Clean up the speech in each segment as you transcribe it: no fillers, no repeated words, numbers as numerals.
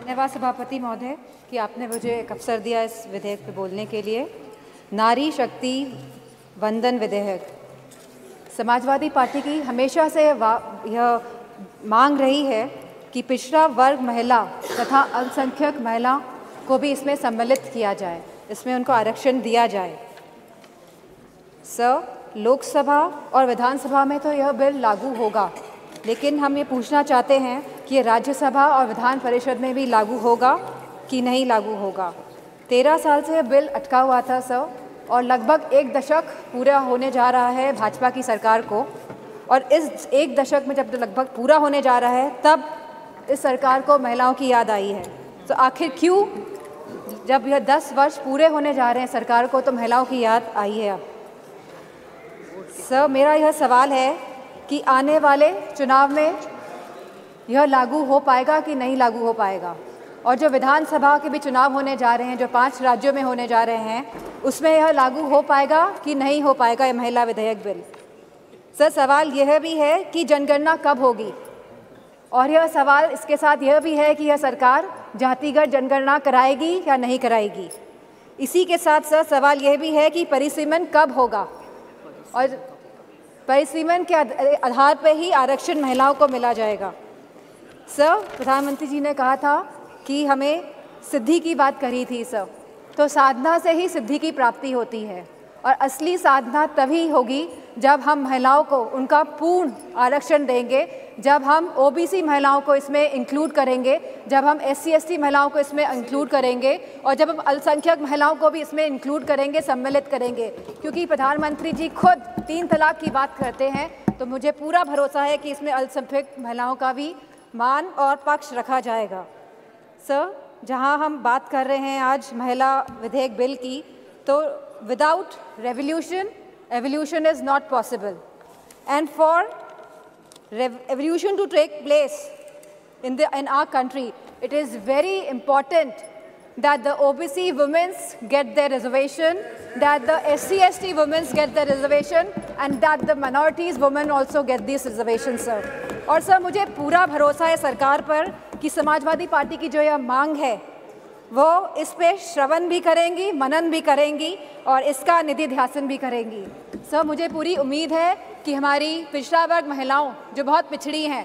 धन्यवाद सभापति महोदय कि आपने मुझे एक अवसर दिया इस विधेयक पे बोलने के लिए। नारी शक्ति वंदन विधेयक, समाजवादी पार्टी की हमेशा से यह मांग रही है कि पिछड़ा वर्ग महिला तथा अल्पसंख्यक महिला को भी इसमें सम्मिलित किया जाए, इसमें उनको आरक्षण दिया जाए। लोकसभा और विधानसभा में तो यह बिल लागू होगा, लेकिन हम ये पूछना चाहते हैं कि ये राज्यसभा और विधान परिषद में भी लागू होगा कि नहीं लागू होगा। 13 साल से यह बिल अटका हुआ था और लगभग 1 दशक पूरा होने जा रहा है भाजपा की सरकार को, और इस 1 दशक में जब लगभग पूरा होने जा रहा है तब इस सरकार को महिलाओं की याद आई है। तो आखिर क्यों, जब यह 10 वर्ष पूरे होने जा रहे हैं सरकार को, तो महिलाओं की याद आई है अब। मेरा यह सवाल है कि आने वाले चुनाव में यह लागू हो पाएगा कि नहीं लागू हो पाएगा, और जो विधानसभा के भी चुनाव होने जा रहे हैं, जो 5 राज्यों में होने जा रहे हैं, उसमें यह लागू हो पाएगा कि नहीं हो पाएगा यह महिला विधेयक बिल। सवाल यह भी है कि जनगणना कब होगी, और यह सवाल इसके साथ यह भी है कि यह सरकार जातिगत जनगणना कराएगी या नहीं कराएगी। इसी के साथ सवाल यह भी है कि परिसीमन कब होगा, और परिसीमन के आधार पर ही आरक्षण महिलाओं को मिला जाएगा। प्रधानमंत्री जी ने कहा था कि हमें सिद्धि की बात करी थी तो साधना से ही सिद्धि की प्राप्ति होती है, और असली साधना तभी होगी जब हम महिलाओं को उनका पूर्ण आरक्षण देंगे, जब हम ओबीसी महिलाओं को इसमें इंक्लूड करेंगे, जब हम SC ST महिलाओं को इसमें इंक्लूड करेंगे, और जब हम अल्पसंख्यक महिलाओं को भी इसमें इंक्लूड करेंगे, सम्मिलित करेंगे। क्योंकि प्रधानमंत्री जी खुद 3 तलाक की बात करते हैं, तो मुझे पूरा भरोसा है कि इसमें अल्पसंख्यक महिलाओं का भी मान और पक्ष रखा जाएगा। जहां हम बात कर रहे हैं आज महिला विधेयक बिल की, तो without revolution, evolution is not possible. And for evolution to take place in our country, it is very important that the OBC women get their reservation, that the SC ST women get their reservation, and that the minorities women also get these reservations, sir. और मुझे पूरा भरोसा है सरकार पर कि Samajwadi party की जो यह मांग है वो इस पे श्रवण भी करेंगी, मनन भी करेंगी, और इसका निधि ध्यासन भी करेंगी। मुझे पूरी उम्मीद है कि हमारी पिछड़ा वर्ग महिलाओं जो बहुत पिछड़ी हैं,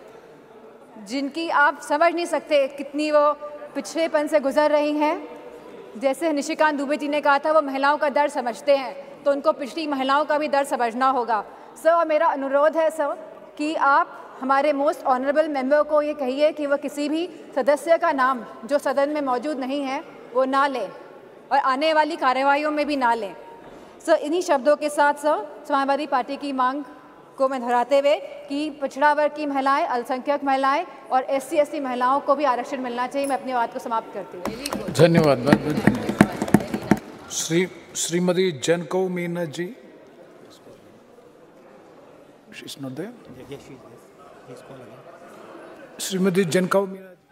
जिनकी आप समझ नहीं सकते कितनी वो पिछड़ेपन से गुजर रही हैं, जैसे निशिकांत दुबे जी ने कहा था वो महिलाओं का दर्द समझते हैं, तो उनको पिछड़ी महिलाओं का भी दर्द समझना होगा। और मेरा अनुरोध है कि आप हमारे मोस्ट ऑनरेबल मेंबर को ये कहिए कि वह किसी भी सदस्य का नाम जो सदन में मौजूद नहीं है वो ना लें, और आने वाली कार्यवाहियों में भी ना लें। इन्हीं शब्दों के साथ समाजवादी पार्टी की मांग को मैं दोहराते हुए कि पिछड़ा वर्ग की महिलाएं, अल्पसंख्यक महिलाएं और SC ST महिलाओं को भी आरक्षण मिलना चाहिए। मैं अपनी बात को समाप्त करती हूँ। धन्यवाद। श्रीमती जनकौ मीना जी, श्रीमती जनकौ मीना।